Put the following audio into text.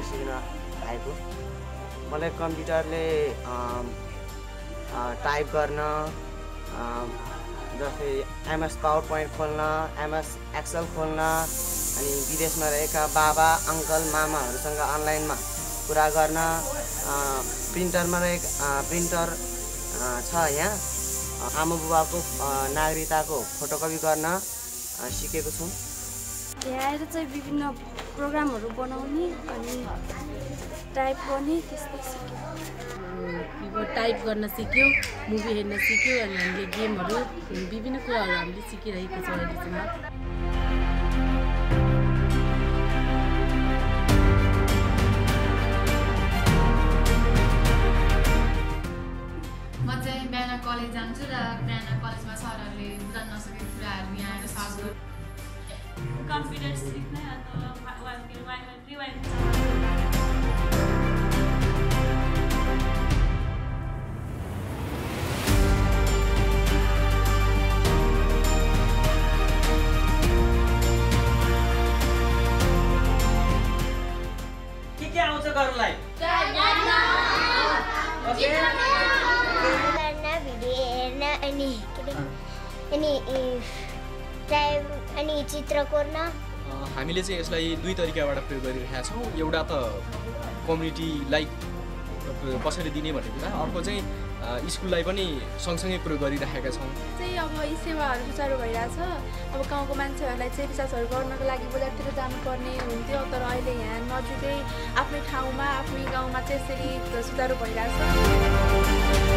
सिक्न आएको। मलाई कम्प्युटरले टाइप गर्न जस्तै एमएस पावर पोइन्ट खोल्न, एमएस एक्सेल खोल्न, अनि विदेशमा रहेका बाबा अङ्कल मामाहरूसँग अनलाइनमा कुरा गर्न, प्रिन्टरमा प्रिन्टर छ यहाँ आमा बुबाको नागरिकताको फोटोकपी गर्न सिकेको छु। यहाँ आएर चाहिँ विभिन्न प्रोग्रामहरू बनाउने अनि टाइप गर्ने त्यस्तै सिक्यो। टाइप गर्न सिक्यो, मुभी हेर्न सिक्यो, अनि हामीले गेमहरू विभिन्न कुराहरू हामीले सिकिरहेको छौँ अहिलेसम्म। म चाहिँ बिहान कलेज जान्छु र बिहान कलेजमा सरहरूले बुझाउन नसकेको कुराहरू यहाँ आएर सर्च गर्छु। कम्प्युटर सिक्न अथवा के आउँछ गर्नलाई? अनि चित्र कोर्न। हामीले चाहिँ यसलाई दुई तरिकाबाट प्रयोग गरिरहेका छौँ। एउटा त कम्युनिटीलाई कसरी दिने भन्ने कुरा, अर्को चाहिँ स्कुललाई पनि सँगसँगै प्रयोग गरिरहेका छौँ। चाहिँ अब यी सेवाहरू सुचारू भइरहेछ। अब गाउँको मान्छेहरूलाई चाहिँ रिसर्चहरू गर्नको लागि बजारतिर जानुपर्ने हुन्थ्यो, तर अहिले यहाँ नजिकै आफ्नै ठाउँमा आफ्नै गाउँमा चाहिँ यसरी सुचारू भइरहेछ।